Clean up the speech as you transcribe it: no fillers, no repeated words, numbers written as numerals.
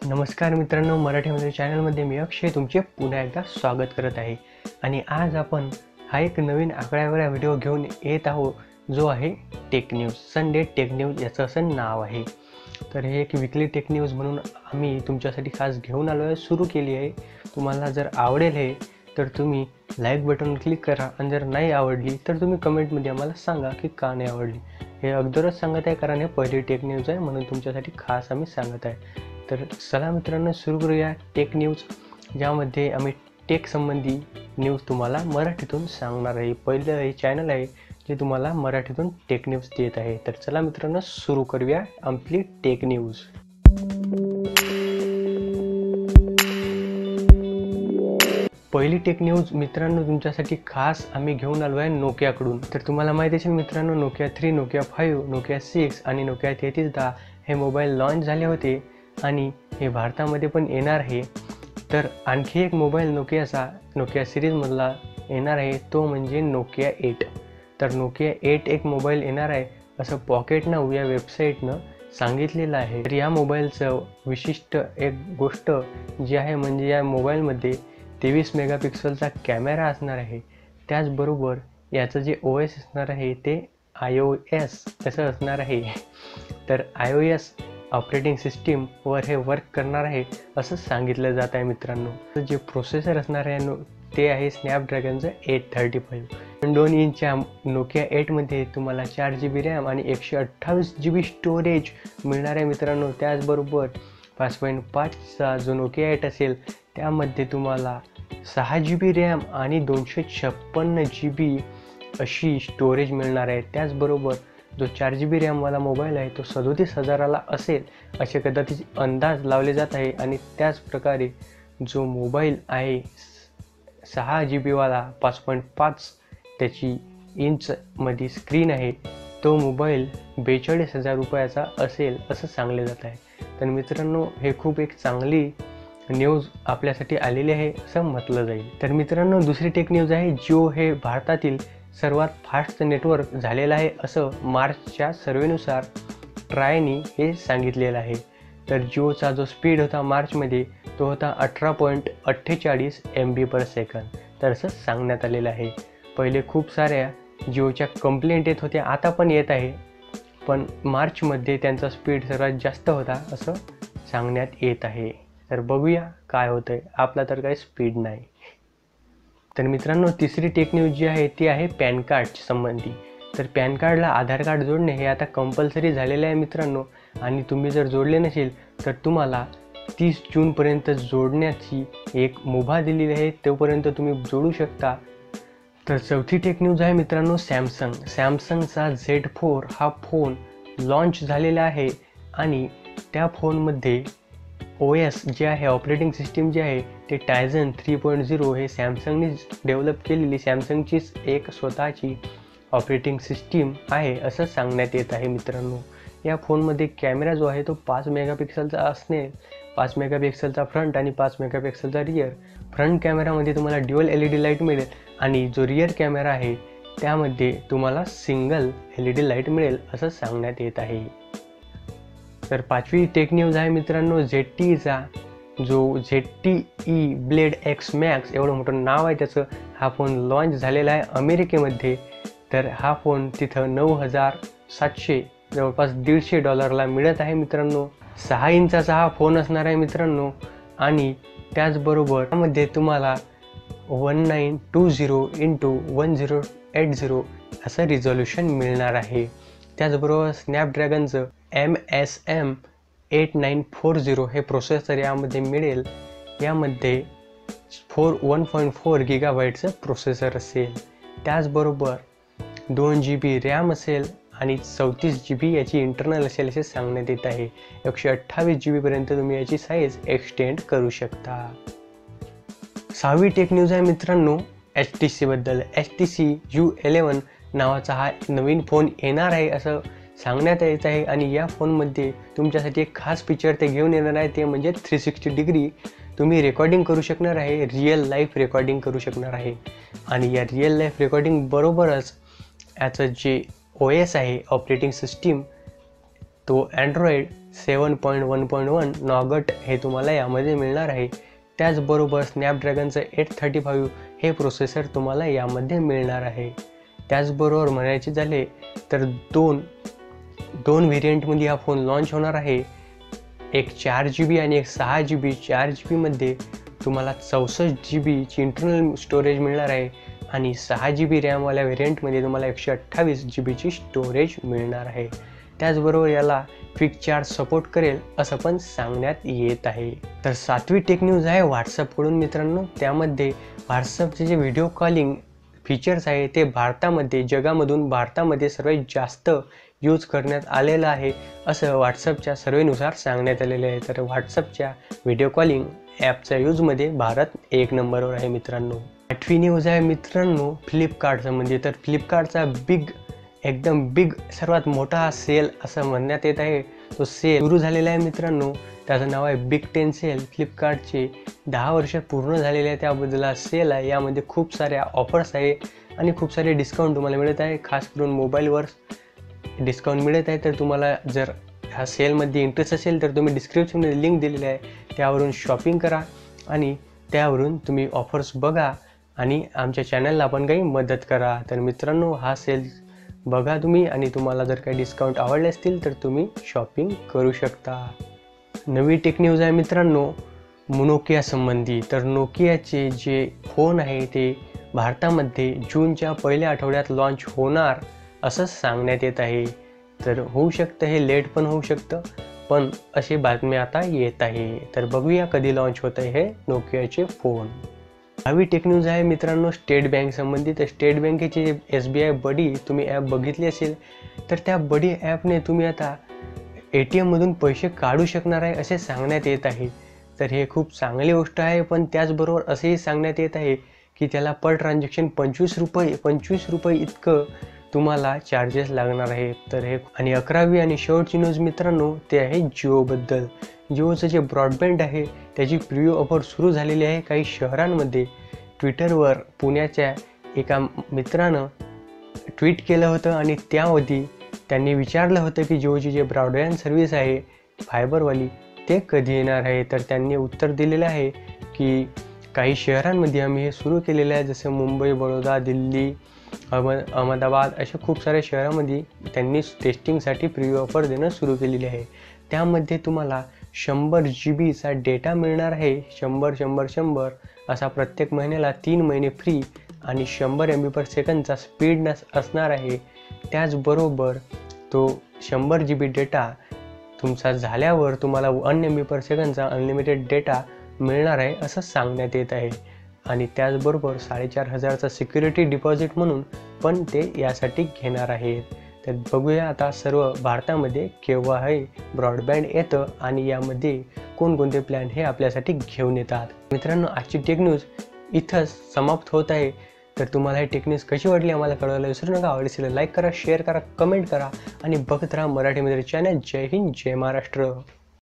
नमस्कार मित्रांनो, मराठीमध्ये चॅनलमध्ये मी अक्षय तुमचे पुन्हा एकदा स्वागत करत आहे. आणि आज आपण हा एक नवीन आकड्यावरील व्हिडिओ घेऊन येत आहोत जो आहे tech news. Sunday tech news याचं असं नाव आहे. तर हे एक विकली टेक न्यूज म्हणून आम्ही तुमच्यासाठी खास घेऊन आलो आहे, सुरू केली आहे. तुम्हाला जर आवडेल हे तर तुम्ही लाईक बटन क्लिक करा, आणि जर नाही आवडली तर तुम्ही कमेंटमध्ये आम्हाला सांगा की का नाही आवडली. हे अगोदरच सांगत आहे कारण हे पहिली टेक न्यूज आहे, म्हणून तुमच्यासाठी खास आम्ही सांगत आहे. तर चला मित्रांनो, सुरू करूया टेक न्यूज, ज्यामध्ये आम्ही टेक संबंधी न्यूज तुम्हाला मराठीतून सांगणार आहे. पहिलं हे चॅनल आहे जे तुम्हाला मराठीतून टेक न्यूज देत आहे. तर चला मित्रांनो, सुरू करूया आपली टेक न्यूज. पहिली टेक न्यूज मित्रांनो तुमच्यासाठी खास आम्ही घेऊन आलो आहे नोकियाकडून. तर तुम्हाला माहिती असेल मित्रांनो, नोकिया 3, नोकिया 5, नोकिया 6 आणि नोकिया 3310 हे मोबाईल लॉन्च झाले होते आणि हे भारतामध्ये पण येणार आहे. तर आणखी एक मोबाईल नोकिया सिरीजमधला येणार आहे, तो म्हणजे नोकिया 8. तर नोकिया 8 एक मोबाईल येणार आहे असं पॉकेट नाऊ या वेबसाईटनं सांगितलेलं आहे. तर या मोबाईलचं विशिष्ट एक गोष्ट जी आहे म्हणजे या मोबाईलमध्ये 23 मेगापिक्सलचा कॅमेरा असणार आहे. त्याचबरोबर याचं जे OS असणार आहे ते iOS असं असणार आहे. तर iOS ऑपरेटिंग सिस्टीमवर हे वर्क करणार आहे असं सांगितलं जात आहे मित्रांनो. जे प्रोसेसर असणार आहे ते आहे स्नॅपड्रॅगनचं 835. 2 इंचच्या नोकिया 8मध्ये तुम्हाला 4 GB रॅम आणि 128 GB स्टोरेज मिळणार आहे मित्रांनो. त्याचबरोबर 5.5चा जो नोकिया 8 असेल त्यामध्ये तुम्हाला 6 GB रॅम आणि 256 GB अशी स्टोरेज मिळणार आहे. त्याचबरोबर जो 4 GB रॅमवाला मोबाईल आहे तो 37,000ला असेल असे कदाचित अंदाज लावले जात आहे. आणि त्याच प्रकारे जो मोबाईल आहे 6 GB वाला 5.5 त्याची इंचमध्ये स्क्रीन आहे, तो मोबाईल 42,000 रुपयाचा असेल असं सांगले जात आहे. तर मित्रांनो, हे खूप एक चांगली न्यूज आपल्यासाठी आलेली आहे असं म्हटलं जाईल. तर मित्रांनो, दुसरी टेक न्यूज आहे, जिओ हे भारतातील सर्वात फास्ट नेटवर्क झालेलं आहे असं मार्चच्या सर्वेनुसार ट्रायनी हे सांगितलेलं आहे. तर जिओचा जो स्पीड होता मार्चमध्ये तो होता 18.48 MB/s. तर असं सांगण्यात आलेलं आहे. पहिले खूप साऱ्या जिओच्या कंप्लेंट येत होत्या, आता पण येत आहे, पण मार्चमध्ये त्यांचा स्पीड सर्वात जास्त होता असं सांगण्यात येत आहे. तर बघूया काय होतं आहे. आपला तर काही स्पीड नाही. तर मित्रांनो, तिसरी टेक न्यूज जी आहे ती आहे पॅन कार्ड संबंधी. तर पॅन कार्डला आधार कार्ड जोडणे हे आता कंपल्सरी झालेले आहे मित्रांनो. आणि तुम्ही जर जोडले नसेल तर तुम्हाला 30 जूनपर्यंत जोडण्याची एक मुभा दिलेली आहे, तोपर्यंत तुम्ही जोडू शकता. तर चौथी टेक न्यूज आहे मित्रांनो सॅमसंगचा Z4 हा फोन लॉन्च झालेला आहे. आणि त्या फोनमध्ये OS जे आहे, ऑपरेटिंग सिस्टीम जे आहे ते टायझन 3.0 हे सॅमसंगने डेव्हलप केलेली सॅमसंगचीच एक स्वतःची ऑपरेटिंग सिस्टीम आहे असं सांगण्यात येत आहे मित्रांनो. या फोनमध्ये कॅमेरा जो आहे तो 5 मेगापिक्सलचा असणे, 5 मेगापिक्सलचा फ्रंट आणि 5 मेगापिक्सलचा रियर. फ्रंट कॅमेरामध्ये तुम्हाला ड्युअल LED लाईट मिळेल आणि जो रियर कॅमेरा आहे त्यामध्ये तुम्हाला सिंगल LED लाईट मिळेल असं सांगण्यात येत आहे. तर पाचवी टेक न्यूज आहे मित्रांनो ZTEचा जो ZTE ब्लेड X Max एवढं मोठं नाव आहे त्याचं, हा फोन लॉन्च झालेला आहे अमेरिकेमध्ये. तर हा फोन तिथं 9,700 जवळपास $150 मिळत आहे मित्रांनो. 6 इंचाचा हा फोन असणार आहे मित्रांनो. आणि त्याचबरोबर त्यामध्ये तुम्हाला 1920x1080 असं रिझोल्युशन मिळणार आहे. त्याचबरोबर स्नॅपड्रॅगनचं MSM 8940 हे प्रोसेसर यामध्ये मिळेल. यामध्ये 1.4 GB प्रोसेसर असेल. त्याचबरोबर 2 GB रॅम असेल आणि 34 GB याची इंटरनल असेल असे सांगण्यात येत आहे. 128 GB पर्यंत तुम्ही याची साईज एक्सटेंड करू शकता. 6वी टेक न्यूज आहे मित्रांनो HTC बद्दल. HTC U11 नावाचा हा नवीन फोन येणार आहे असं सांगण्यात येत आहे. आणि या फोनमध्ये तुमच्यासाठी एक खास फीचर ते घेऊन येणार आहे, ते म्हणजे 360 डिग्री तुम्ही रेकॉर्डिंग करू शकणार आहे, रिअल लाईफ रेकॉर्डिंग करू शकणार आहे. आणि या रिअल लाईफ रेकॉर्डिंग बरोबरच याचं जे OS आहे ऑपरेटिंग सिस्टीम तो Android 7.1.1 नॉगट हे तुम्हाला यामध्ये मिळणार आहे. त्याचबरोबर स्नॅपड्रॅगनचं 835 हे प्रोसेसर तुम्हाला यामध्ये मिळणार आहे. त्याचबरोबर म्हणायचे झाले तर दोन व्हेरियंटमध्ये हा फोन लॉन्च होणार आहे. एक 4GB आणि एक 6GB. 4GB तुम्हाला 64GBची इंटरनल स्टोरेज मिळणार आहे आणि 6GB रॅमवाल्या व्हेरियंटमध्ये तुम्हाला 128GBची स्टोरेज मिळणार आहे. त्याचबरोबर याला क्विक चार्ज सपोर्ट करेल असं पण सांगण्यात येत आहे. तर 7वी टेक न्यूज आहे व्हॉट्सअपकडून मित्रांनो. त्यामध्ये व्हॉट्सअपचे जे व्हिडिओ कॉलिंग फीचर्स आहे ते जगामधून भारतामध्ये सर्वात जास्त यूज करण्यात आलेलं आहे असं व्हॉट्सअपच्या सर्वेनुसार सांगण्यात आलेले आहे. तर व्हॉट्सअपच्या व्हिडिओ कॉलिंग ॲपच्या यूजमध्ये भारत 1 नंबरवर आहे मित्रांनो. 8वी न्यूज आहे मित्रांनो फ्लिपकार्टसंबंधी. तर फ्लिपकार्टचा एकदम बिग सर्वात मोठा सेल असं म्हणण्यात येत आहे. तो सेल सुरू झालेला आहे मित्रांनो. त्याचं नाव आहे बिग 10 सेल. फ्लिपकार्टचे 10 वर्ष पूर्ण झालेले आहे त्याबद्दल हा सेल आहे. यामध्ये खूप साऱ्या ऑफर्स आहे आणि खूप सारे डिस्काउंट तुम्हाला मिळत आहे. खास करून मोबाईलवर डिस्काउंट मिळत आहे. तर तुम्हाला जर ह्या सेलमध्ये इंटरेस्ट असेल तर तुम्ही डिस्क्रिप्शनमध्ये लिंक दिलेली आहे त्यावरून शॉपिंग करा आणि त्यावरून तुम्ही ऑफर्स बघा आणि आमच्या चॅनलला पण काही मदत करा. तर मित्रांनो हा सेल बघा तुम्ही आणि तुम्हाला जर काही डिस्काउंट आवडले असतील तर तुम्ही शॉपिंग करू शकता. नवी टेक न्यूज आहे मित्रांनो नोकिया संबंधी. तर नोकियाचे जे फोन आहे ते भारतामध्ये जूनच्या पहिल्या आठवड्यात लॉन्च होणार असं सांगण्यात येत आहे. तर होऊ शकतं हे लेट पण होऊ शकतं पण अशी बातमी आता येत आहे. तर बघूया कधी लॉन्च होत आहे हे नोकियाचे फोन. 10वी टेक न्यूज आहे मित्रांनो स्टेट बँक संबंधित. तर स्टेट बँकेचे SBI बडी तुम्ही ॲप बघितली असेल तर त्या बडी ॲपने तुम्ही आता ATM मधून पैसे काढू शकणार आहे असे सांगण्यात येत आहे. तर हे खूप चांगली गोष्ट आहे पण त्याचबरोबर असेही सांगण्यात येत आहे की त्याला पर ट्रान्झॅक्शन 25 रुपये इतकं तुम्हाला चार्जेस लागणार आहेत. तर हे आणि 11वी आणि शेवटची न्यूज मित्रांनो ते आहे जिओबद्दल. जिओचं जे ब्रॉडबँड आहे त्याची प्रिव्ह्यू ऑफर सुरू झालेली आहे काही शहरांमध्ये. ट्विटरवर पुण्याच्या एका मित्रानं ट्विट केलं होतं आणि त्यामध्ये त्यांनी विचारलं होतं की जिओची जे ब्रॉडबँड सर्व्हिस आहे फायबरवाली ते कधी येणार आहे. तर त्यांनी उत्तर दिलेलं आहे की काही शहरांमध्ये आम्ही हे सुरू केलेलं आहे जसं मुंबई, बडोदा, दिल्ली, अहमदाबाद अशा खूप साऱ्या शहरांमध्ये त्यांनी टेस्टिंगसाठी प्रिव्ह्यू ऑफर देणं सुरू केलेली आहे. त्यामध्ये तुम्हाला 100GBचा डेटा मिळणार आहे. 100 असा प्रत्येक महिन्याला 3 महिने फ्री आणि 100 MB/सेकंदचा स्पीड असणार आहे. त्याचबरोबर तो 100GB डेटा तुमचा झाल्यावर तुम्हाला 1 MB/सेकंदचा अनलिमिटेड डेटा मिळणार आहे असं सांगण्यात येत आहे. आणि त्याचबरोबर 4,500चा सिक्युरिटी डिपॉझिट म्हणून पण ते यासाठी घेणार आहेत. तर बघूया आता सर्व भारतामध्ये केव्हा हे ब्रॉडबँड येतं आणि यामध्ये कोणकोणते प्लॅन हे आपल्यासाठी घेऊन येतात. मित्रांनो आजची टेक न्यूज इथंच समाप्त होत आहे. तर तुम्हाला ही टेक न्यूज कशी वाटली आम्हाला कळवायला विसरू नका. आवडीला लाईक करा, शेअर करा, कमेंट करा आणि बघत राहा मराठी मित्र चॅनल. जय हिंद, जय महाराष्ट्र.